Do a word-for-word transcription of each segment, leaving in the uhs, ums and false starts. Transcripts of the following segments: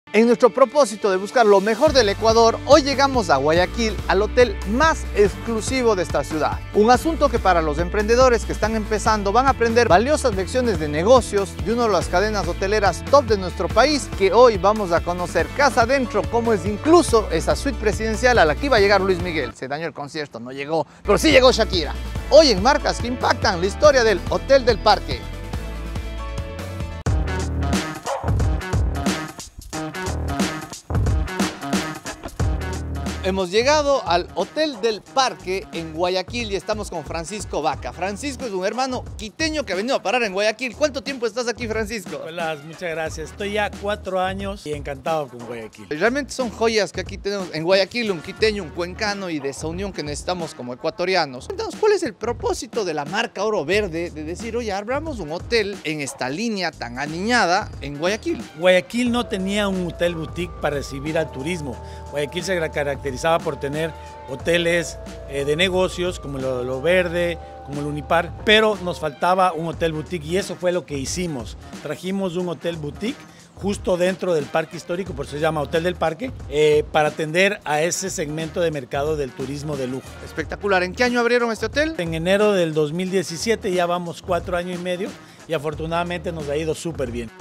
En nuestro propósito de buscar lo mejor del Ecuador, hoy llegamos a Guayaquil, al hotel más exclusivo de esta ciudad. Un asunto que para los emprendedores que están empezando van a aprender valiosas lecciones de negocios de una de las cadenas hoteleras top de nuestro país, que hoy vamos a conocer casa adentro, cómo es incluso esa suite presidencial a la que iba a llegar Luis Miguel. Se dañó el concierto, no llegó, pero sí llegó Shakira. Hoy en Marcas que Impactan, la historia del Hotel del Parque. Hemos llegado al Hotel del Parque en Guayaquil y estamos con Francisco Vaca. Francisco es un hermano quiteño que ha venido a parar en Guayaquil. ¿Cuánto tiempo estás aquí, Francisco? Hola, muchas gracias. Estoy ya cuatro años y encantado con Guayaquil. Realmente son joyas que aquí tenemos en Guayaquil, un quiteño, un cuencano y de esa unión que necesitamos como ecuatorianos. Cuéntanos, ¿cuál es el propósito de la marca Oro Verde de decir, oye, abramos un hotel en esta línea tan aniñada en Guayaquil? Guayaquil no tenía un hotel boutique para recibir al turismo. Guayaquil se caracterizaba por tener hoteles eh, de negocios como lo, lo Verde, como el Unipar, pero nos faltaba un hotel boutique y eso fue lo que hicimos. Trajimos un hotel boutique justo dentro del parque histórico, por eso se llama Hotel del Parque, eh, para atender a ese segmento de mercado del turismo de lujo. Espectacular. ¿En qué año abrieron este hotel? En enero del dos mil diecisiete, ya vamos cuatro años y medio y afortunadamente nos ha ido súper bien.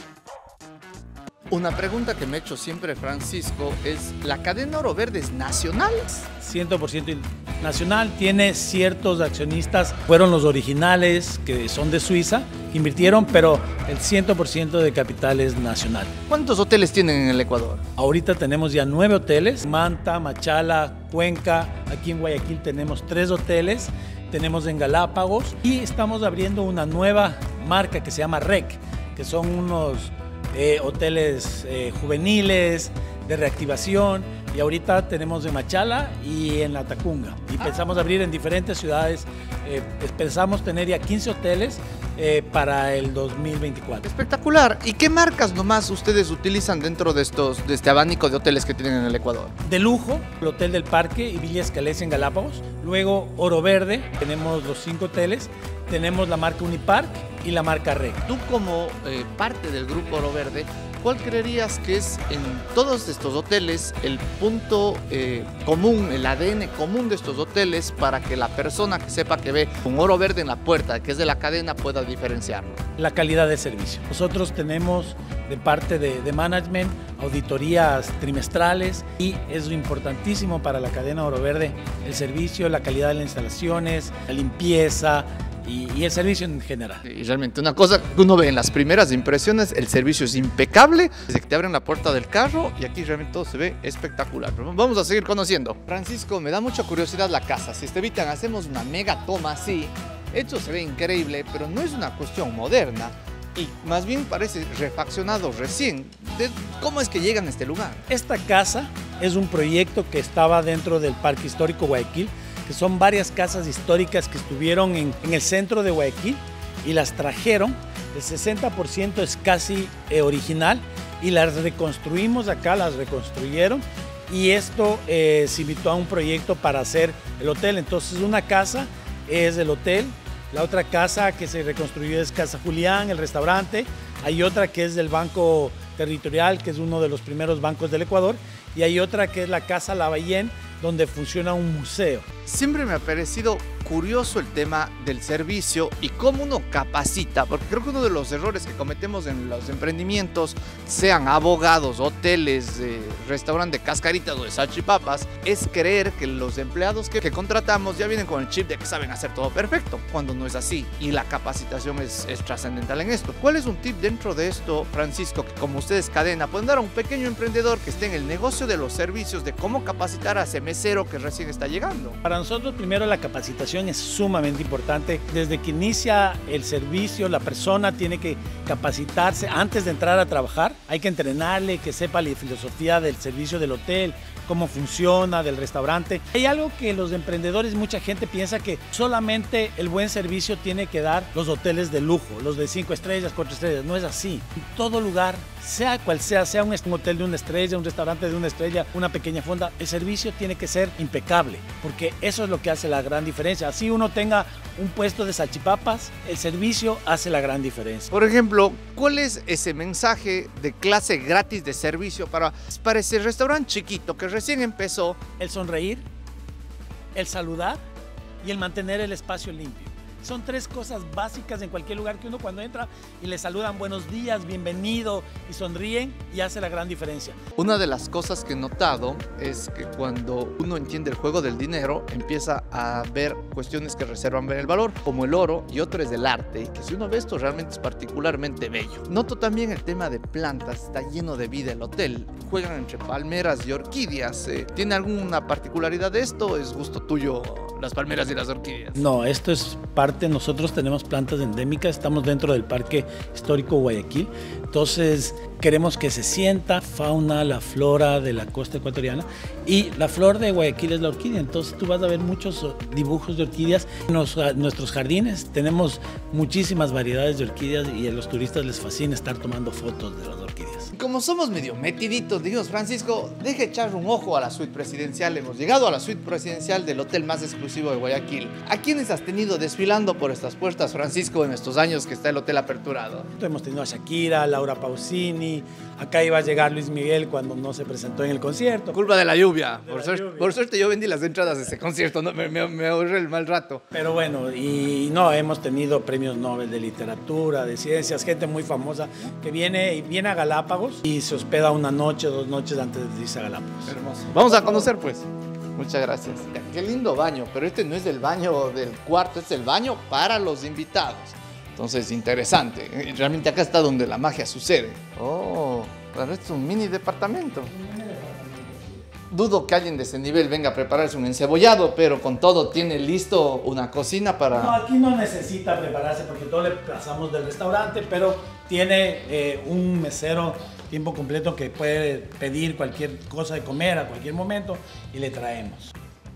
Una pregunta que me he hecho siempre, Francisco, es, ¿la cadena Oro Verde es nacional? cien por ciento nacional, tiene ciertos accionistas, fueron los originales, que son de Suiza, que invirtieron, pero el cien por ciento de capital es nacional. ¿Cuántos hoteles tienen en el Ecuador? Ahorita tenemos ya nueve hoteles, Manta, Machala, Cuenca, aquí en Guayaquil tenemos tres hoteles, tenemos en Galápagos y estamos abriendo una nueva marca que se llama R E C, que son unos Eh, hoteles eh, juveniles, de reactivación, y ahorita tenemos en Machala y en La Tacunga. Y pensamos abrir en diferentes ciudades, eh, pensamos tener ya quince hoteles eh, para el dos mil veinticuatro. Espectacular. ¿Y qué marcas nomás ustedes utilizan dentro de, estos, de este abanico de hoteles que tienen en el Ecuador? De lujo, el Hotel del Parque y Villa Escalés en Galápagos. Luego Oro Verde, tenemos los cinco hoteles. Tenemos la marca Unipark y la marca R E C. Tú como eh, parte del grupo Oro Verde, ¿cuál creerías que es en todos estos hoteles el punto eh, común, el A D N común de estos hoteles para que la persona que sepa que ve un Oro Verde en la puerta, que es de la cadena, pueda diferenciarlo? La calidad de servicio. Nosotros tenemos de parte de, de management auditorías trimestrales y es importantísimo para la cadena Oro Verde el servicio, la calidad de las instalaciones, la limpieza, Y, y el servicio en general. Y realmente una cosa que uno ve en las primeras impresiones, el servicio es impecable, desde que te abren la puerta del carro y aquí realmente todo se ve espectacular. Pero vamos a seguir conociendo. Francisco, me da mucha curiosidad la casa. Si te evitan, hacemos una mega toma así. Esto se ve increíble, pero no es una cuestión moderna. Y más bien parece refaccionado recién. ¿De cómo es que llegan a este lugar? Esta casa es un proyecto que estaba dentro del Parque Histórico Guayaquil, que son varias casas históricas que estuvieron en, en el centro de Guayaquil y las trajeron. El sesenta por ciento es casi eh, original y las reconstruimos acá, las reconstruyeron y esto eh, se invitó a un proyecto para hacer el hotel. Entonces una casa es el hotel, la otra casa que se reconstruyó es Casa Julián, el restaurante, hay otra que es del Banco Territorial, que es uno de los primeros bancos del Ecuador, y hay otra que es la Casa Lavallén, donde funciona un museo. Siempre me ha parecido curioso el tema del servicio y cómo uno capacita, porque creo que uno de los errores que cometemos en los emprendimientos, sean abogados, hoteles, eh, restaurante de cascaritas o de salchipapas, es creer que los empleados que, que contratamos ya vienen con el chip de que saben hacer todo perfecto, cuando no es así, y la capacitación es, es trascendental en esto. ¿Cuál es un tip dentro de esto, Francisco, que como ustedes cadena pueden dar a un pequeño emprendedor que esté en el negocio de los servicios, de cómo capacitar a ese mesero que recién está llegando? Para nosotros primero la capacitación es sumamente importante. Desde que inicia el servicio, la persona tiene que capacitarse antes de entrar a trabajar. Hay que entrenarle, que sepa la filosofía del servicio del hotel, cómo funciona, del restaurante. Hay algo que los emprendedores, mucha gente piensa que solamente el buen servicio tiene que dar los hoteles de lujo, los de cinco estrellas, cuatro estrellas. No es así. En todo lugar, sea cual sea, sea un hotel de una estrella, un restaurante de una estrella, una pequeña fonda, el servicio tiene que ser impecable, porque eso es lo que hace la gran diferencia. diferencia. Así uno tenga un puesto de salchipapas, el servicio hace la gran diferencia. Por ejemplo, ¿cuál es ese mensaje de clase gratis de servicio para, para ese restaurante chiquito que recién empezó? El sonreír, el saludar y el mantener el espacio limpio. Son tres cosas básicas en cualquier lugar que uno cuando entra y le saludan buenos días, bienvenido y sonríen y hace la gran diferencia. Una de las cosas que he notado es que cuando uno entiende el juego del dinero empieza a ver cuestiones que reservan el valor, como el oro, y otro es el arte, y que si uno ve esto realmente es particularmente bello. Noto también el tema de plantas, está lleno de vida el hotel, juegan entre palmeras y orquídeas. Eh, ¿Tiene alguna particularidad de esto? ¿Es gusto tuyo las palmeras y las orquídeas? No, esto es parte. Nosotros tenemos plantas endémicas, estamos dentro del Parque Histórico Guayaquil, entonces queremos que se sienta fauna, la flora de la costa ecuatoriana, y la flor de Guayaquil es la orquídea, entonces tú vas a ver muchos dibujos de orquídeas. En los, nuestros jardines tenemos muchísimas variedades de orquídeas y a los turistas les fascina estar tomando fotos de las orquídeas. Como somos medio metiditos, dijimos, Francisco, deje echar un ojo a la suite presidencial. Hemos llegado a la suite presidencial del hotel más exclusivo de Guayaquil. ¿A quiénes has tenido desfilando por estas puertas, Francisco, en estos años que está el hotel aperturado? Hemos tenido a Shakira, Laura Pausini, acá iba a llegar Luis Miguel cuando no se presentó en el concierto. Culpa de la lluvia. De por, la suerte, lluvia. por suerte yo vendí las entradas de ese concierto, ¿no? me, me, me ahorré el mal rato. Pero bueno, y no, hemos tenido premios Nobel de literatura, de ciencias, gente muy famosa que viene, y viene a Galápagos y se hospeda una noche, dos noches antes de irse a Galápagos. Hermoso. Vamos a conocer pues. Muchas gracias. Qué lindo baño, pero este no es el baño del cuarto, es el baño para los invitados. Entonces, interesante. Realmente acá está donde la magia sucede. Oh, claro, esto es un mini departamento. Dudo que alguien de ese nivel venga a prepararse un encebollado, pero con todo tiene listo una cocina para... No, aquí no necesita prepararse porque todo le pasamos del restaurante, pero tiene eh, un mesero tiempo completo que puede pedir cualquier cosa de comer a cualquier momento y le traemos.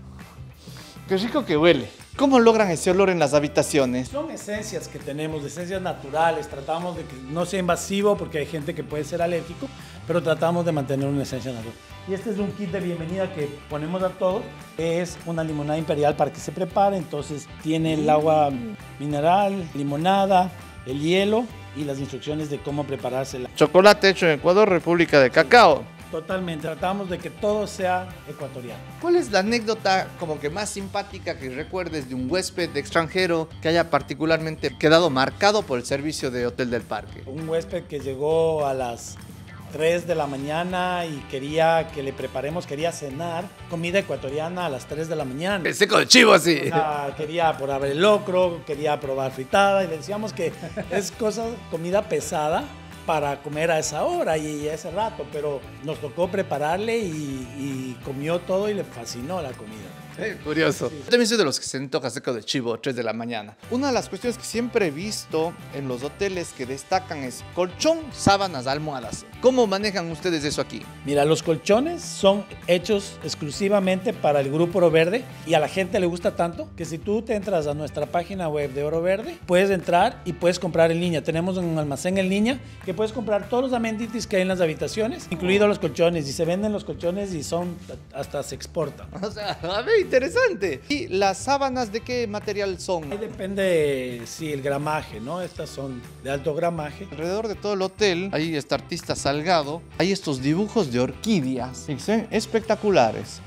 Qué rico que huele. ¿Cómo logran ese olor en las habitaciones? Son esencias que tenemos, esencias naturales. Tratamos de que no sea invasivo porque hay gente que puede ser alérgico, pero tratamos de mantener una esencia natural. Y este es un kit de bienvenida que ponemos a todos. Es una limonada imperial para que se prepare. Entonces tiene el agua mineral, limonada, el hielo y las instrucciones de cómo preparársela. Chocolate hecho en Ecuador, República de Cacao. Totalmente, tratamos de que todo sea ecuatoriano. ¿Cuál es la anécdota como que más simpática que recuerdes de un huésped extranjero que haya particularmente quedado marcado por el servicio de Hotel del Parque? Un huésped que llegó a las tres de la mañana y quería que le preparemos, quería cenar comida ecuatoriana a las tres de la mañana. El seco de chivo así. O sea, quería probar el locro, quería probar fritada y le decíamos que es cosa, comida pesada para comer a esa hora y a ese rato, pero nos tocó prepararle y, y comió todo y le fascinó la comida. Eh, curioso. Sí. Yo también soy de los que se antoja seco de chivo a tres de la mañana. Una de las cuestiones que siempre he visto en los hoteles que destacan es colchón, sábanas, almohadas. ¿Cómo manejan ustedes eso aquí? Mira, los colchones son hechos exclusivamente para el Grupo Oro Verde y a la gente le gusta tanto que si tú te entras a nuestra página web de Oro Verde, puedes entrar y puedes comprar en línea. Tenemos un almacén en línea que puedes comprar todos los amenities que hay en las habitaciones, incluidos los colchones, y se venden los colchones y son hasta se exportan. O sea, a ver, interesante. ¿Y las sábanas de qué material son? Ahí depende, sí, el gramaje, ¿no? Estas son de alto gramaje. Alrededor de todo el hotel, ahí está artista Salgado, hay estos dibujos de orquídeas, ¿sí? Espectaculares.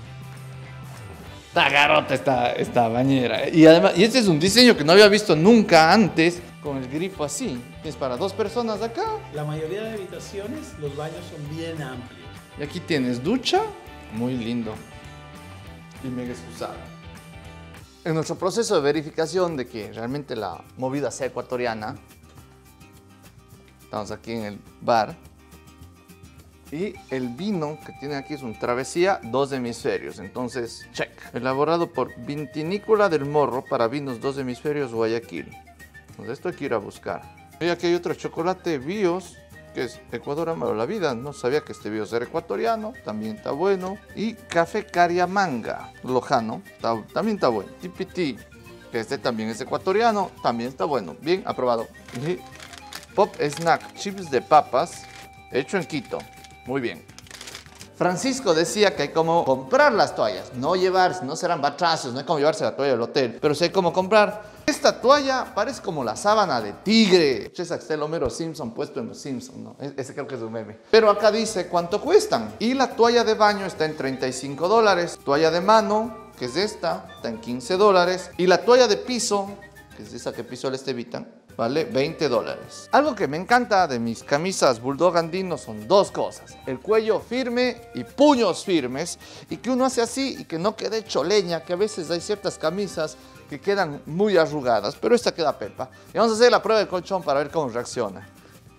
Está garota esta, esta bañera. Y además, y este es un diseño que no había visto nunca antes, con el grifo así. Es para dos personas acá. La mayoría de habitaciones, los baños son bien amplios. Y aquí tienes ducha, muy lindo. Y mega excusado. En nuestro proceso de verificación de que realmente la movida sea ecuatoriana, estamos aquí en el bar, y el vino que tiene aquí es un Travesía Dos Hemisferios, entonces check. Elaborado por Vitinícola del Morro para vinos Dos Hemisferios Guayaquil. Entonces esto hay que ir a buscar. Y aquí hay otro chocolate Bios, que es Ecuador Amaro la Vida. No sabía que este Bios era ecuatoriano, también está bueno. Y Café Cariamanga Lojano, está, también está bueno. Tipiti, que este también es ecuatoriano, también está bueno. Bien, aprobado. Y Pop Snack, chips de papas, hecho en Quito. Muy bien. Francisco decía que hay como comprar las toallas, no llevarse, no serán batracios, no hay como llevarse la toalla del hotel, pero sí hay como comprar. Esta toalla parece como la sábana de tigre. Esa que está el Homero Simpson puesto en los Simpson, ¿no? Ese creo que es un meme. Pero acá dice cuánto cuestan. Y la toalla de baño está en treinta y cinco dólares. Toalla de mano, que es esta, está en quince dólares. Y la toalla de piso, que es esa que pisó el Estevitan, vale veinte dólares. Algo que me encanta de mis camisas Bulldog andino son dos cosas: el cuello firme y puños firmes, y que uno hace así y que no quede choleña, que a veces hay ciertas camisas que quedan muy arrugadas, pero esta queda pepa. Y vamos a hacer la prueba del colchón para ver cómo reacciona.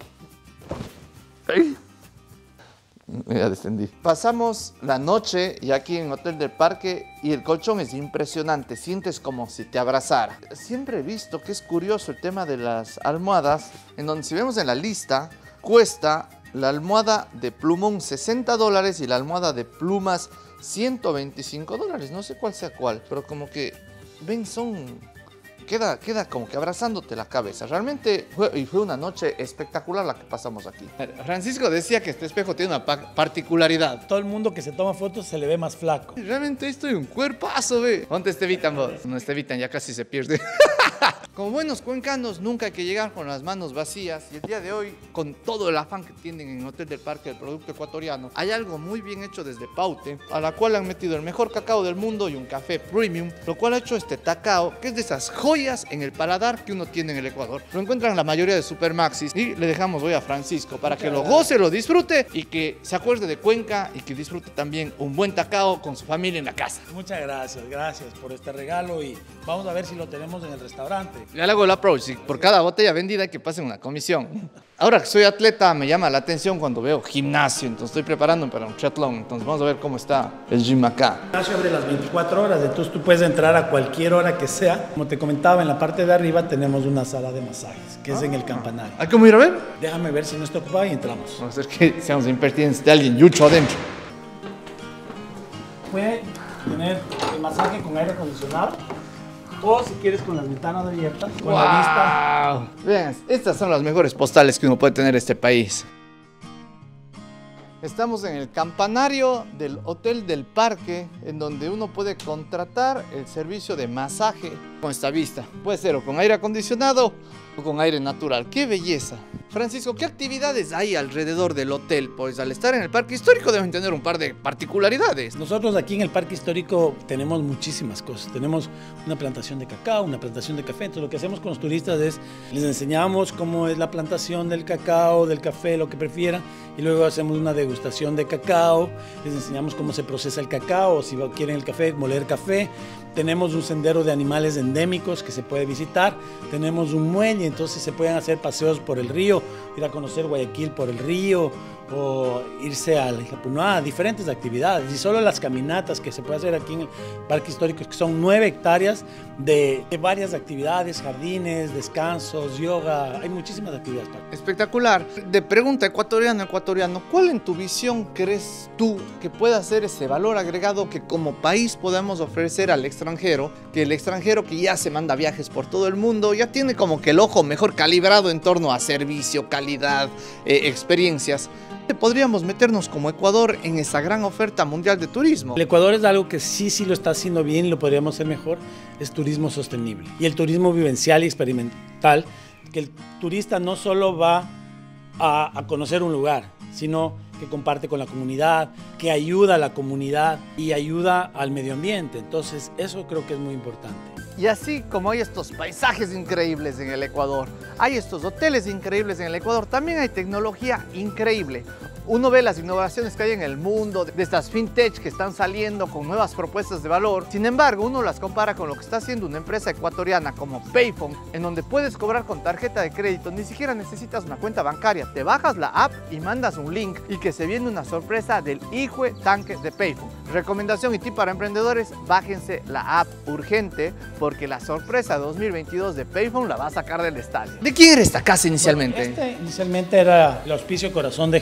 ¿Ay? Ya descendí. Pasamos la noche y aquí en Hotel del Parque y el colchón es impresionante, sientes como si te abrazara. Siempre he visto que es curioso el tema de las almohadas, en donde si vemos en la lista, cuesta la almohada de plumón sesenta dólares y la almohada de plumas ciento veinticinco dólares. No sé cuál sea cuál, pero como que, ven, son... Queda, queda como que abrazándote la cabeza. Realmente fue, y fue una noche espectacular la que pasamos aquí. Francisco decía que este espejo tiene una particularidad. Todo el mundo que se toma fotos se le ve más flaco. Realmente estoy un cuerpazo, ve. Ponte Estevitan vos. No, Estevitan ya casi se pierde. Como buenos cuencanos, nunca hay que llegar con las manos vacías. Y el día de hoy, con todo el afán que tienen en Hotel del Parque del producto ecuatoriano, hay algo muy bien hecho desde Paute, a la cual han metido el mejor cacao del mundo y un café premium, lo cual ha hecho este tacao, que es de esas joyas en el paladar que uno tiene en el Ecuador. Lo encuentran en la mayoría de Supermaxis y le dejamos hoy a Francisco para que lo goce, lo disfrute y que se acuerde de Cuenca y que disfrute también un buen tacao con su familia en la casa. Muchas gracias, gracias por este regalo y vamos a ver si lo tenemos en el restaurante. Ya le hago el approach y por cada botella vendida hay que pasen una comisión. Ahora que soy atleta me llama la atención cuando veo gimnasio, entonces estoy preparando para un triatlón, entonces vamos a ver cómo está el gym acá. El gimnasio abre las veinticuatro horas, entonces tú puedes entrar a cualquier hora que sea. Como te comentaba, en la parte de arriba tenemos una sala de masajes, que ah, es en el campanario. ¿Hay cómo ir a ver? Déjame ver si no está ocupado y entramos. Vamos a hacer que seamos impertinentes de alguien yucho adentro. Puede tener el masaje con aire acondicionado. O si quieres con las ventanas abiertas, con wow. la vista. Vean, estas son las mejores postales que uno puede tener en este país. Estamos en el campanario del Hotel del Parque, en donde uno puede contratar el servicio de masaje con esta vista. Puede ser o con aire acondicionado o con aire natural. ¡Qué belleza! Francisco, ¿qué actividades hay alrededor del hotel? Pues al estar en el Parque Histórico deben tener un par de particularidades. Nosotros aquí en el Parque Histórico tenemos muchísimas cosas. Tenemos una plantación de cacao, una plantación de café. Entonces lo que hacemos con los turistas es les enseñamos cómo es la plantación del cacao, del café, lo que prefieran. Y luego hacemos una degustación de cacao. Les enseñamos cómo se procesa el cacao, si quieren el café, moler café. Tenemos un sendero de animales endémicos que se puede visitar. Tenemos un muelle, entonces se pueden hacer paseos por el río, ir a conocer Guayaquil por el río o irse al Japuná, diferentes actividades. Y solo las caminatas que se puede hacer aquí en el Parque Histórico, que son nueve hectáreas de, de varias actividades, jardines, descansos, yoga, hay muchísimas actividades. Espectacular. De pregunta ecuatoriano ecuatoriano, ¿cuál en tu visión crees tú que pueda ser ese valor agregado que como país podamos ofrecer al extranjero? Que el extranjero que ya se manda viajes por todo el mundo ya tiene como que el ojo mejor calibrado en torno a servicio, calidad, eh, experiencias. Podríamos meternos como Ecuador en esa gran oferta mundial de turismo. El Ecuador es algo que sí, sí lo está haciendo bien y lo podríamos hacer mejor, es turismo sostenible. Y el turismo vivencial y experimental, que el turista no solo va a, a conocer un lugar, sino que comparte con la comunidad, que ayuda a la comunidad y ayuda al medio ambiente. Entonces eso creo que es muy importante. Y así como hay estos paisajes increíbles en el Ecuador, hay estos hoteles increíbles en el Ecuador, también hay tecnología increíble. Uno ve las innovaciones que hay en el mundo, de estas fintech que están saliendo con nuevas propuestas de valor. Sin embargo, uno las compara con lo que está haciendo una empresa ecuatoriana como Payphone, en donde puedes cobrar con tarjeta de crédito, ni siquiera necesitas una cuenta bancaria. Te bajas la app y mandas un link y que se viene una sorpresa del hijo tanque de Payphone. Recomendación y tip para emprendedores, bájense la app urgente porque la sorpresa dos mil veintidós de Payphone la va a sacar del estadio. ¿De quién era esta casa inicialmente? Bueno, este inicialmente era el Hospicio Corazón de Jesús.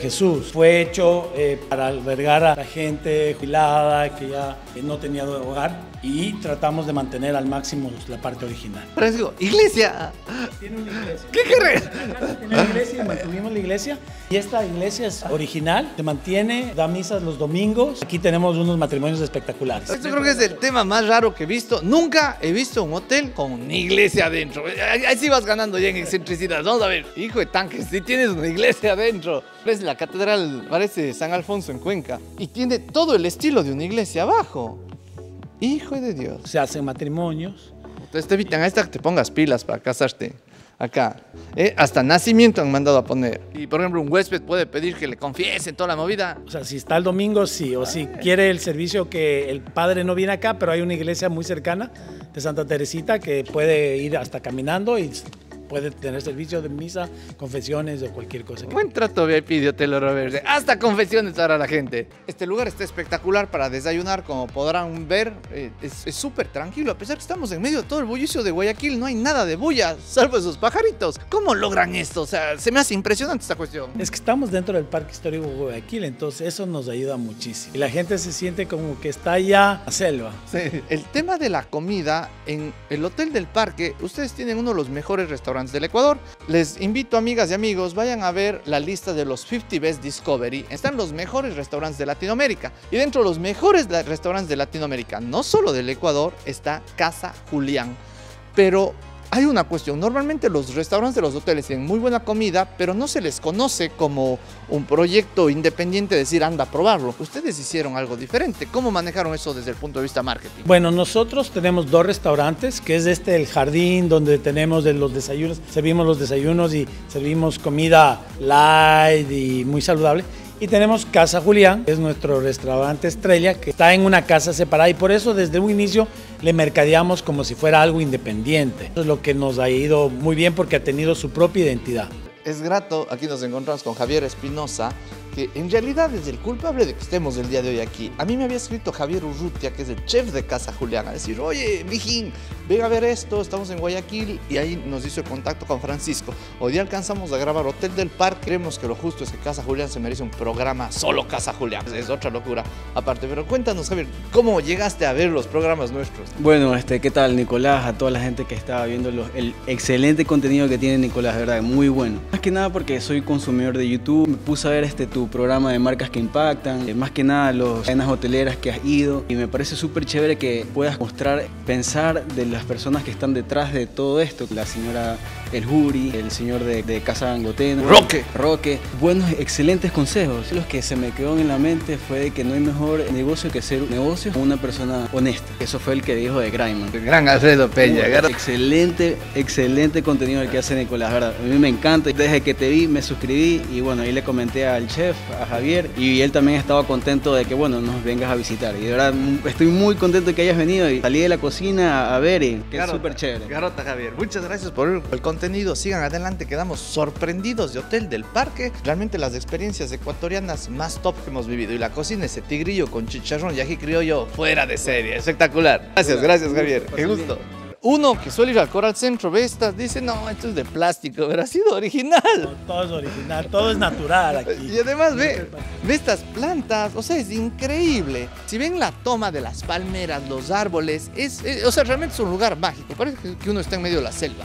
fue hecho eh, para albergar a la gente jubilada que ya que no tenía hogar y tratamos de mantener al máximo la parte original. Francisco, iglesia. Tiene una iglesia. ¿Qué querés? Tiene una iglesia y mantuvimos la iglesia. Y esta iglesia es original, se mantiene, da misas los domingos. Aquí tenemos unos matrimonios espectaculares. Esto creo que es el tema más raro que he visto. Nunca he visto un hotel con una iglesia adentro. Ahí, ahí sí vas ganando ya en excentricidad. Vamos a ver. Hijo de tanques, si tienes una iglesia adentro. Es la catedral, parece San Alfonso en Cuenca. Y tiene todo el estilo de una iglesia abajo. Hijo de Dios. Se hacen matrimonios. Entonces te evitan a esta que te pongas pilas para casarte. Acá. ¿Eh? Hasta nacimiento han mandado a poner. Y por ejemplo, un huésped puede pedir que le confiesen toda la movida. O sea, si está el domingo, sí. O si quiere el servicio que el padre no viene acá, pero hay una iglesia muy cercana de Santa Teresita que puede ir hasta caminando y puede tener servicio de misa, confesiones o cualquier cosa. Buen trato V I P de Hotel Oro Verde. Hasta confesiones para la gente. Este lugar está espectacular para desayunar, como podrán ver. Eh, es súper tranquilo, a pesar que estamos en medio de todo el bullicio de Guayaquil. No hay nada de bulla, salvo esos pajaritos. ¿Cómo logran esto? O sea, se me hace impresionante esta cuestión. Es que estamos dentro del Parque Histórico de Guayaquil, entonces eso nos ayuda muchísimo. Y la gente se siente como que está allá en la selva. Sí. El tema de la comida en el Hotel del Parque, ustedes tienen uno de los mejores restaurantes del Ecuador. Les invito, amigas y amigos, vayan a ver la lista de los cincuenta Best Discovery. Están los mejores restaurantes de Latinoamérica. Y dentro de los mejores restaurantes de Latinoamérica, no solo del Ecuador, está Casa Julián. Pero hay una cuestión. Normalmente los restaurantes de los hoteles tienen muy buena comida, pero no se les conoce como un proyecto independiente, decir, anda a probarlo. Ustedes hicieron algo diferente. ¿Cómo manejaron eso desde el punto de vista marketing? Bueno, nosotros tenemos dos restaurantes, que es este el jardín, donde tenemos de los desayunos, servimos los desayunos y servimos comida light y muy saludable. Y tenemos Casa Julián, que es nuestro restaurante estrella, que está en una casa separada y por eso desde un inicio le mercadeamos como si fuera algo independiente. Eso es lo que nos ha ido muy bien porque ha tenido su propia identidad. Es grato, aquí nos encontramos con Javier Espinosa, que en realidad es el culpable de que estemos el día de hoy aquí. A mí me había escrito Javier Urrutia, que es el chef de Casa Julián, a decir, oye, mijín, ven a ver esto, estamos en Guayaquil, y ahí nos hizo el contacto con Francisco. Hoy día alcanzamos a grabar Hotel del Parque, creemos que lo justo es que Casa Julián se merece un programa solo Casa Julián, es otra locura aparte. Pero cuéntanos, Javier, ¿cómo llegaste a ver los programas nuestros? Bueno, este, ¿qué tal, Nicolás? A toda la gente que estaba viendo los, el excelente contenido que tiene Nicolás, de verdad, muy bueno. Más que nada porque soy consumidor de YouTube, me puse a ver este tu programa de marcas que impactan, más que nada las cadenas hoteleras que has ido, y me parece súper chévere que puedas mostrar, pensar de las personas que están detrás de todo esto, la señora El Juri, el señor de, de Casa Angotena, Roque. Roque, buenos, excelentes consejos. Los que se me quedó en la mente fue de que no hay mejor negocio que hacer un negocio con una persona honesta. Eso fue el que dijo de Graiman. El gran Alfredo Peña. Bueno, excelente, excelente contenido el que hace Nicolás, ¿verdad? A mí me encanta. Desde que te vi, me suscribí y bueno, ahí le comenté al chef, a Javier, y él también estaba contento de que, bueno, nos vengas a visitar. Y de verdad, estoy muy contento de que hayas venido y salí de la cocina a ver y que es súper chévere. Garota, Javier. Muchas gracias por el contenido. Sigan adelante, quedamos sorprendidos de Hotel del Parque. Realmente las experiencias ecuatorianas más top que hemos vivido. Y la cocina, ese tigrillo con chicharrón y ají criollo, fuera de serie. Espectacular. Gracias, gracias, Javier. Qué gusto. Uno que suele ir al Coral Centro ve estas, dice, no, esto es de plástico, pero ha sido original. No, todo es original, todo es natural aquí. Y además ve, ve estas plantas, o sea, es increíble. Si ven la toma de las palmeras, los árboles, es, es o sea, realmente es un lugar mágico. Parece que uno está en medio de la selva.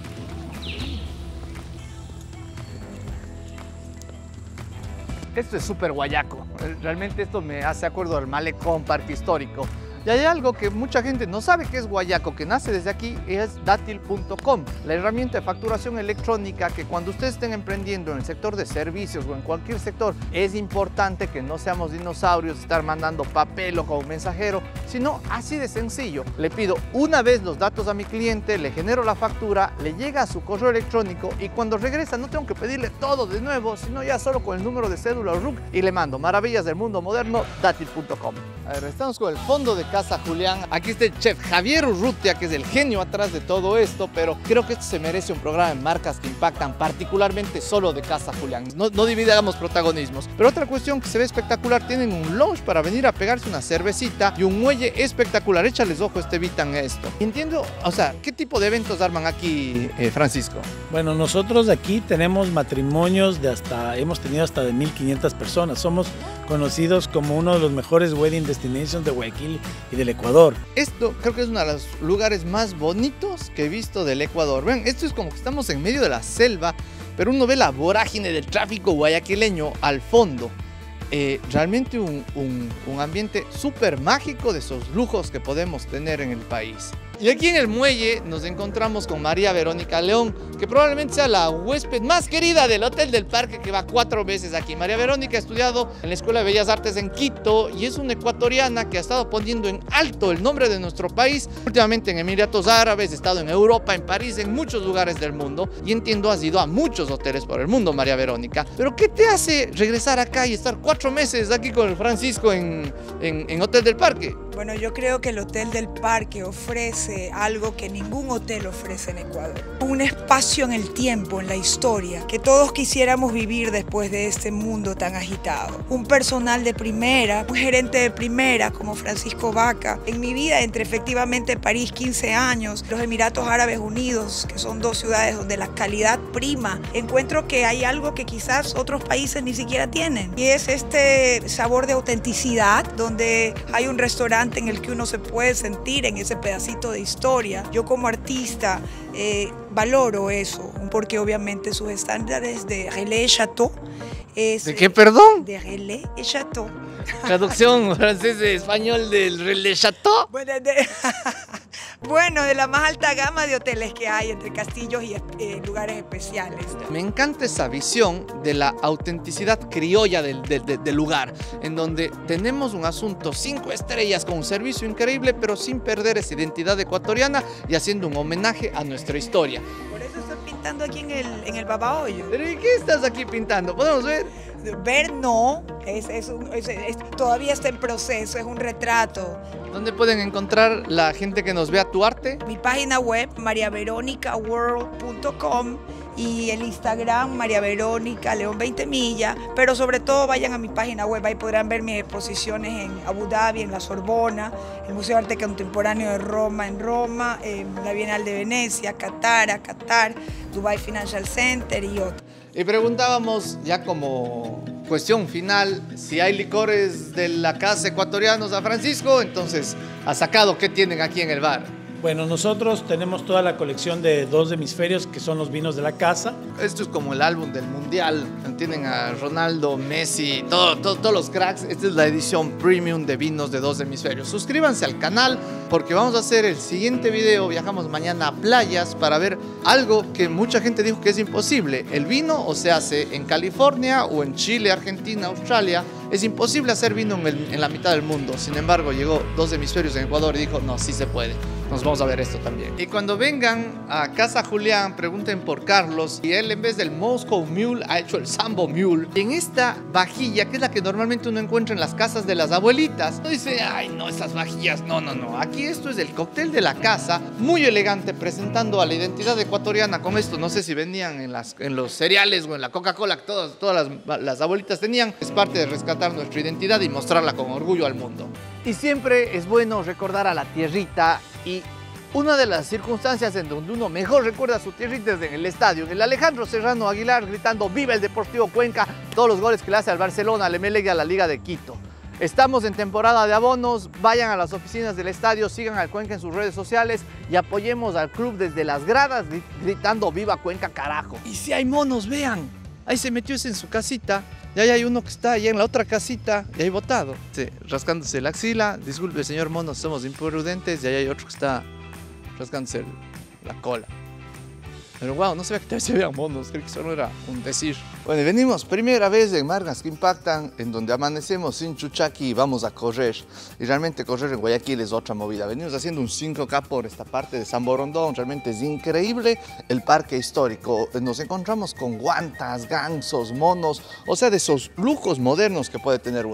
Esto es súper guayaco. Realmente esto me hace acuerdo al Malecón, Parque Histórico. Y hay algo que mucha gente no sabe que es guayaco, que nace desde aquí, es Dátil punto com, la herramienta de facturación electrónica que cuando ustedes estén emprendiendo en el sector de servicios o en cualquier sector, es importante que no seamos dinosaurios, estar mandando papel o con mensajero, sino así de sencillo. Le pido una vez los datos a mi cliente, le genero la factura, le llega a su correo electrónico y cuando regresa no tengo que pedirle todo de nuevo, sino ya solo con el número de cédula o R U C y le mando. Maravillas del mundo moderno, Dátil punto com. A ver, estamos con el fondo de Casa Julián. Aquí está el chef Javier Urrutia, que es el genio atrás de todo esto, pero creo que esto se merece un programa de marcas que impactan, particularmente solo de Casa Julián. No, no dividamos protagonismos. Pero otra cuestión que se ve espectacular, tienen un lounge para venir a pegarse una cervecita y un muelle espectacular. Échales ojo, este evitan esto. Entiendo, o sea, ¿qué tipo de eventos arman aquí, eh, Francisco? Bueno, nosotros aquí tenemos matrimonios de hasta, hemos tenido hasta de mil quinientas personas. Somos conocidos como uno de los mejores wedding destinations de Guayaquil y del Ecuador. Esto creo que es uno de los lugares más bonitos que he visto del Ecuador. Ven, esto es como que estamos en medio de la selva, pero uno ve la vorágine del tráfico guayaquileño al fondo. Eh, realmente un, un, un ambiente súper mágico de esos lujos que podemos tener en el país. Y aquí en el muelle nos encontramos con María Verónica León, que probablemente sea la huésped más querida del Hotel del Parque, que va cuatro veces aquí. María Verónica ha estudiado en la Escuela de Bellas Artes en Quito y es una ecuatoriana que ha estado poniendo en alto el nombre de nuestro país. Últimamente en Emiratos Árabes, ha estado en Europa, en París, en muchos lugares del mundo. Y entiendo, has ido a muchos hoteles por el mundo, María Verónica. Pero ¿qué te hace regresar acá y estar cuatro meses aquí con Francisco en, en, en Hotel del Parque? Bueno, yo creo que el Hotel del Parque ofrece algo que ningún hotel ofrece en Ecuador. Un espacio en el tiempo, en la historia, que todos quisiéramos vivir después de este mundo tan agitado. Un personal de primera, un gerente de primera como Francisco Vaca. En mi vida, entre efectivamente París quince años, los Emiratos Árabes Unidos, que son dos ciudades donde la calidad prima, encuentro que hay algo que quizás otros países ni siquiera tienen. Y es este sabor de autenticidad, donde hay un restaurante en el que uno se puede sentir en ese pedacito de historia. Yo como artista eh, valoro eso, porque obviamente sus estándares de Relais et Château es... ¿De qué, perdón? De Relais et Château. Traducción francés de español del Relais Château. Bueno de, bueno, de la más alta gama de hoteles que hay entre castillos y eh, lugares especiales. Me encanta esa visión de la autenticidad criolla del, del, del lugar, en donde tenemos un asunto cinco estrellas con un servicio increíble, pero sin perder esa identidad ecuatoriana y haciendo un homenaje a nuestra historia. Por eso estoy pintando aquí en el, en el Babahoyo. ¿Pero y qué estás aquí pintando? ¿Podemos ver? Ver no, es, es un, es, es, todavía está en proceso, es un retrato. ¿Dónde pueden encontrar la gente que nos vea tu arte? Mi página web, maria veronica world punto com, y el Instagram, María Verónica León veinte millas, pero sobre todo vayan a mi página web, ahí podrán ver mis exposiciones en Abu Dhabi, en la Sorbona, el Museo de Arte Contemporáneo de Roma en Roma, en la Bienal de Venecia, Qatar, Qatar, Dubai Financial Center y otros. Y preguntábamos ya como cuestión final si hay licores de la casa ecuatorianos a Francisco, entonces ha sacado qué tienen aquí en el bar. Bueno, nosotros tenemos toda la colección de dos hemisferios que son los vinos de la casa. Esto es como el álbum del mundial. Tienen a Ronaldo, Messi, todo, todo, todos los cracks. Esta es la edición premium de vinos de dos hemisferios. Suscríbanse al canal porque vamos a hacer el siguiente video. Viajamos mañana a playas para ver algo que mucha gente dijo que es imposible. El vino o se hace en California o en Chile, Argentina, Australia. Es imposible hacer vino en, el, en la mitad del mundo. Sin embargo, llegó dos hemisferios en Ecuador y dijo, no, sí se puede. Nos vamos a ver esto también. Y cuando vengan a Casa Julián, pregunten por Carlos. Y él, en vez del Moscow Mule, ha hecho el Sambo Mule. Y en esta vajilla, que es la que normalmente uno encuentra en las casas de las abuelitas, no dice, ay, no, esas vajillas. No, no, no. Aquí esto es el cóctel de la casa, muy elegante, presentando a la identidad ecuatoriana con esto. No sé si vendían en, las, en los cereales o en la Coca-Cola, que todas, todas las, las abuelitas tenían. Es parte de rescatar nuestra identidad y mostrarla con orgullo al mundo. Y siempre es bueno recordar a la tierrita, y una de las circunstancias en donde uno mejor recuerda a su tierrita es en el estadio, en el Alejandro Serrano Aguilar, gritando ¡Viva el Deportivo Cuenca! Todos los goles que le hace al Barcelona, al Emelec y a la Liga de Quito. Estamos en temporada de abonos, vayan a las oficinas del estadio, sigan al Cuenca en sus redes sociales y apoyemos al club desde las gradas gritando ¡Viva Cuenca, carajo! Y si hay monos, vean, ahí se metió ese en su casita. Y ahí hay uno que está allá en la otra casita y ahí botado, sí, rascándose la axila. Disculpe, señor mono, somos imprudentes. Y ahí hay otro que está rascándose la cola. Pero wow, no sabía que se veían monos, creo que solo era un decir. Bueno, venimos primera vez en Marcas que Impactan, en donde amanecemos sin Chuchaqui y vamos a correr. Y realmente correr en Guayaquil es otra movida. Venimos haciendo un cinco K por esta parte de San Borondón, realmente es increíble el parque histórico. Nos encontramos con guantas, gansos, monos, o sea, de esos lujos modernos que puede tener uno.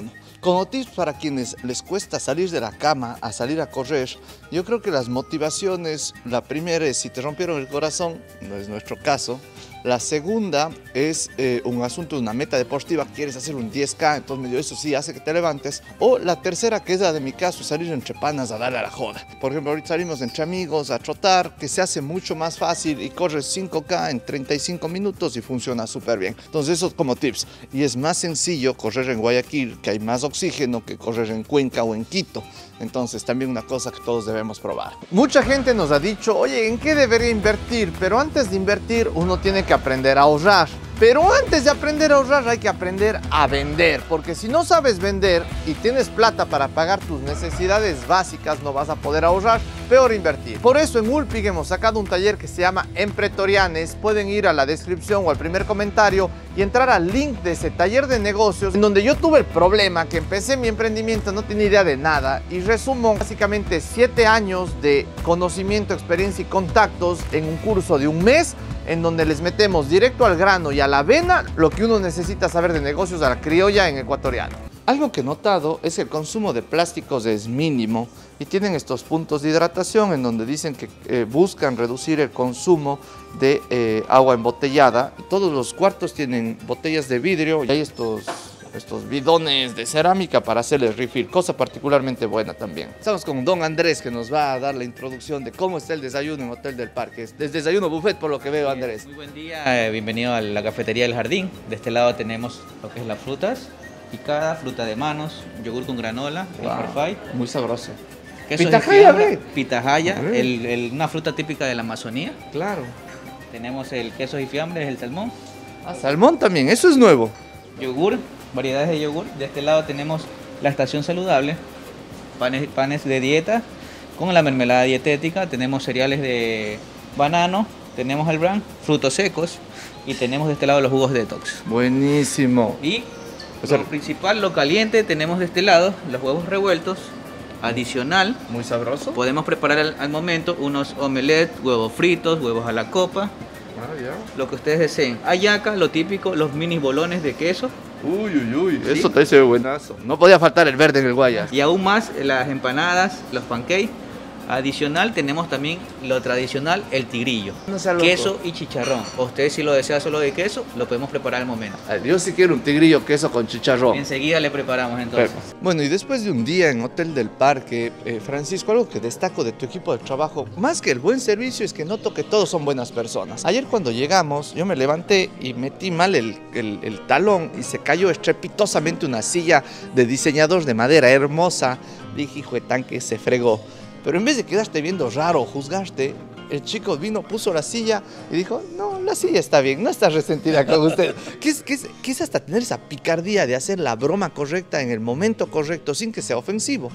Como tips para quienes les cuesta salir de la cama a salir a correr, yo creo que las motivaciones, la primera es si te rompieron el corazón, no es nuestro caso. La segunda es eh, un asunto de una meta deportiva, quieres hacer un diez K, entonces medio eso sí hace que te levantes. O la tercera, que es la de mi caso, salir entre panas a darle a la joda. Por ejemplo, ahorita salimos entre amigos a trotar, que se hace mucho más fácil y corres cinco K en treinta y cinco minutos y funciona súper bien. Entonces eso como tips. Y es más sencillo correr en Guayaquil, que hay más oxígeno, que correr en Cuenca o en Quito. Entonces también una cosa que todos debemos probar. Mucha gente nos ha dicho, oye, ¿en qué debería invertir? Pero antes de invertir uno tiene que aprender a ahorrar. Pero antes de aprender a ahorrar hay que aprender a vender, porque si no sabes vender y tienes plata para pagar tus necesidades básicas, no vas a poder ahorrar, peor invertir. Por eso en Ulpig hemos sacado un taller que se llama Empretorianes. Pueden ir a la descripción o al primer comentario y entrar al link de ese taller de negocios, en donde yo tuve el problema que empecé mi emprendimiento, no tenía idea de nada, y resumo básicamente siete años de conocimiento, experiencia y contactos en un curso de un mes, en donde les metemos directo al grano y a la avena lo que uno necesita saber de negocios a la criolla en ecuatoriano. Algo que he notado es que el consumo de plásticos es mínimo y tienen estos puntos de hidratación en donde dicen que eh, buscan reducir el consumo de eh, agua embotellada. Todos los cuartos tienen botellas de vidrio y hay estos... estos bidones de cerámica para hacerles refill, cosa particularmente buena también. Estamos con don Andrés, que nos va a dar la introducción de cómo está el desayuno en Hotel del Parque. Es desayuno buffet por lo que veo, Andrés. Muy buen día, eh, bienvenido a la cafetería del jardín. De este lado tenemos lo que es las frutas picada, fruta de manos, yogur con granola, Wow, el parfait. muy sabroso. Queso Pitahaya, de ve. Pitahaya, Ve. el, el, una fruta típica de la Amazonía. Claro. Tenemos el queso y fiambres, el salmón. Ah, salmón también, eso es nuevo. Yogur, variedades de yogur. De este lado tenemos la estación saludable, panes, panes de dieta con la mermelada dietética. Tenemos cereales de banano, tenemos el bran, frutos secos y tenemos de este lado los jugos detox. Buenísimo. Y O sea, lo principal, lo caliente, tenemos de este lado los huevos revueltos. Adicional, muy sabroso. podemos preparar al, al momento unos omelette, huevos fritos, huevos a la copa, Ah, ya. lo que ustedes deseen. Hallaca, lo típico, los mini bolones de queso. Uy, uy, uy, ¿Sí? eso te dice buenazo. No podía faltar el verde en el Guayas. Y aún más las empanadas, los pancakes. Adicional tenemos también lo tradicional, el tigrillo. No sea loco. Queso y chicharrón. O usted si lo desea solo de queso, lo podemos preparar al momento. Ay, yo sí quiero un tigrillo queso con chicharrón. Enseguida le preparamos entonces. Bueno, y después de un día en Hotel del Parque, eh, Francisco, algo que destaco de tu equipo de trabajo, más que el buen servicio, es que noto que todos son buenas personas. Ayer cuando llegamos, yo me levanté y metí mal el, el, el talón y se cayó estrepitosamente una silla de diseñador de madera hermosa. Dije, hijo de tanque, se fregó. Pero en vez de quedarte viendo raro o juzgarte, el chico vino, puso la silla y dijo, no, la silla está bien, no está resentida con usted. ¿Qué es, qué es, qué es hasta tener esa picardía de hacer la broma correcta en el momento correcto sin que sea ofensivo?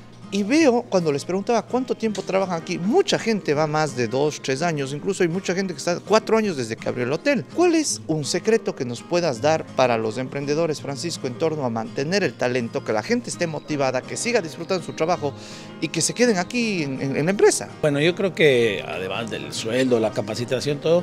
Y veo, cuando les preguntaba cuánto tiempo trabajan aquí, mucha gente va más de dos, tres años, incluso hay mucha gente que está cuatro años desde que abrió el hotel. ¿Cuál es un secreto que nos puedas dar para los emprendedores, Francisco, en torno a mantener el talento, que la gente esté motivada, que siga disfrutando su trabajo y que se queden aquí en, en, en la empresa? Bueno, yo creo que además del sueldo, la capacitación, todo,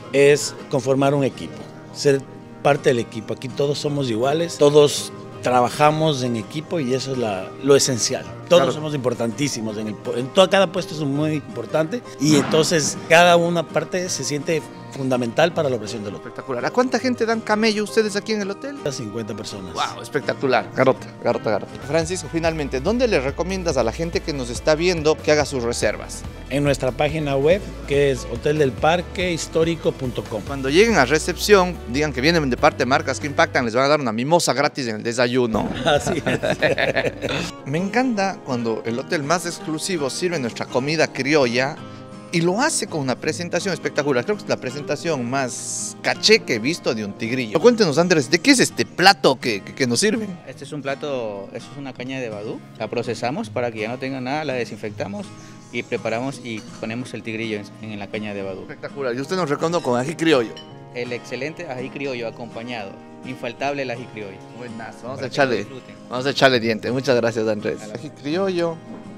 es conformar un equipo, ser parte del equipo. Aquí todos somos iguales, todos trabajamos en equipo y eso es la, lo esencial. Todos Claro. somos importantísimos, en, el, en todo, cada puesto es muy importante y entonces cada una parte se siente fundamental para la operación del hotel. Espectacular. ¿A cuánta gente dan camello ustedes aquí en el hotel? cincuenta personas. Wow, espectacular. Garota, garota, garota. Francisco, finalmente, ¿dónde le recomiendas a la gente que nos está viendo que haga sus reservas? En nuestra página web, que es hotel del parque histórico punto com. Cuando lleguen a recepción, digan que vienen de parte de Marcas que Impactan, les van a dar una mimosa gratis en el desayuno. Así es. Me encanta cuando el hotel más exclusivo sirve nuestra comida criolla y lo hace con una presentación espectacular. Creo que es la presentación más caché que he visto de un tigrillo. Cuéntenos, Andrés, ¿de qué es este plato que, que, que nos sirven? Este es un plato, esto es una caña de badú. La procesamos para que ya no tenga nada, la desinfectamos y preparamos y ponemos el tigrillo en, en la caña de badú. Espectacular. Y usted nos recomienda con ají criollo. El excelente ají criollo acompañado. Infaltable el ají criollo. Buenazo. Vamos a Para que echarle, lo disfruten. vamos a echarle diente. Muchas gracias, Andrés. Claro. Ají criollo,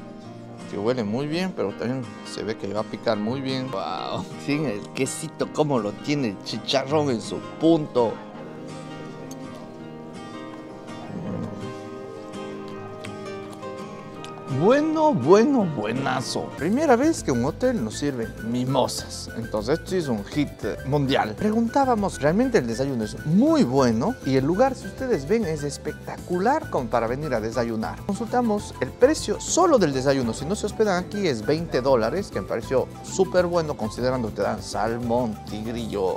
que huele muy bien, pero también se ve que va a picar muy bien. Wow. Sí, el quesito, cómo lo tiene, el chicharrón en su punto. Bueno, bueno, buenazo. Primera vez que un hotel nos sirve mimosas. Entonces esto es un hit mundial. Preguntábamos, realmente el desayuno es muy bueno y el lugar, si ustedes ven, es espectacular como para venir a desayunar. Consultamos el precio solo del desayuno. Si no se hospedan aquí es veinte dólares, que me pareció súper bueno considerando que te dan salmón, tigrillo,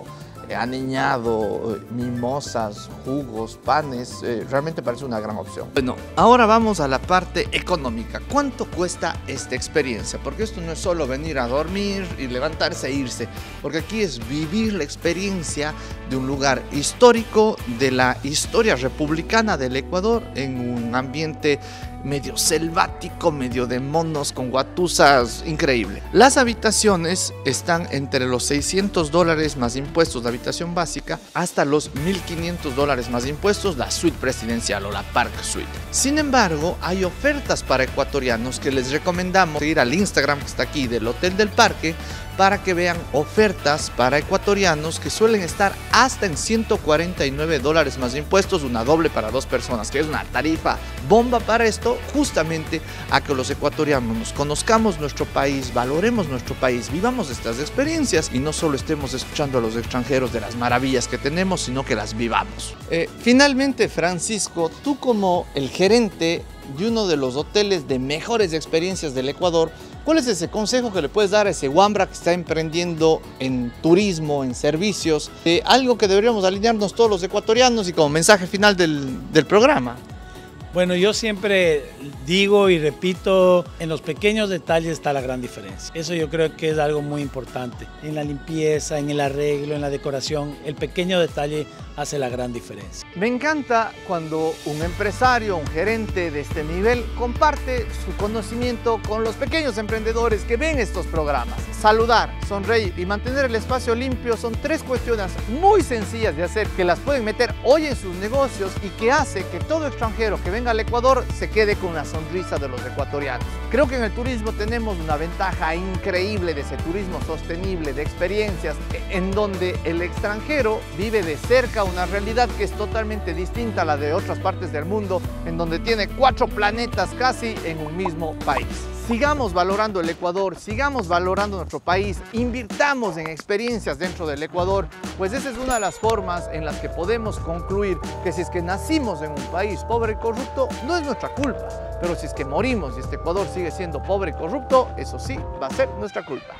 aniñado, mimosas, jugos, panes, eh, realmente parece una gran opción. Bueno, ahora vamos a la parte económica. ¿Cuánto cuesta esta experiencia? Porque esto no es solo venir a dormir y levantarse e irse, porque aquí es vivir la experiencia de un lugar histórico, de la historia republicana del Ecuador, en un ambiente medio selvático, medio de monos con guatusas, increíble. Las habitaciones están entre los seiscientos dólares más impuestos, la habitación básica, hasta los mil quinientos dólares más impuestos, la suite presidencial o la Park Suite. Sin embargo, hay ofertas para ecuatorianos que les recomendamos seguir al Instagram que está aquí del Hotel del Parque, para que vean ofertas para ecuatorianos que suelen estar hasta en ciento cuarenta y nueve dólares más impuestos, una doble para dos personas, que es una tarifa bomba para esto, justamente a que los ecuatorianos conozcamos nuestro país, valoremos nuestro país, vivamos estas experiencias y no solo estemos escuchando a los extranjeros de las maravillas que tenemos, sino que las vivamos. Eh, finalmente, Francisco, tú como el gerente de uno de los hoteles de mejores experiencias del Ecuador, ¿cuál es ese consejo que le puedes dar a ese Wambra que está emprendiendo en turismo, en servicios? Eh, algo que deberíamos alinearnos todos los ecuatorianos y como mensaje final del, del programa. Bueno, yo siempre digo y repito, en los pequeños detalles está la gran diferencia. Eso yo creo que es algo muy importante. En la limpieza, en el arreglo, en la decoración, el pequeño detalle hace la gran diferencia. Me encanta cuando un empresario, un gerente de este nivel comparte su conocimiento con los pequeños emprendedores que ven estos programas. Saludar, sonreír y mantener el espacio limpio son tres cuestiones muy sencillas de hacer que las pueden meter hoy en sus negocios y que hace que todo extranjero que venga al Ecuador se quede con una sonrisa de los ecuatorianos. Creo que en el turismo tenemos una ventaja increíble de ese turismo sostenible, de experiencias, en donde el extranjero vive de cerca una realidad que es totalmente distinta a la de otras partes del mundo, en donde tiene cuatro planetas casi en un mismo país. Sigamos valorando el Ecuador, sigamos valorando nuestro país, invirtamos en experiencias dentro del Ecuador, pues esa es una de las formas en las que podemos concluir que si es que nacimos en un país pobre y corrupto, no es nuestra culpa, pero si es que morimos y este Ecuador sigue siendo pobre y corrupto, eso sí va a ser nuestra culpa.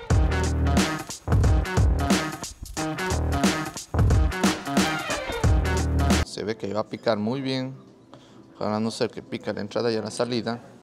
Se ve que va a picar muy bien, para no ser que pica la entrada y a la salida.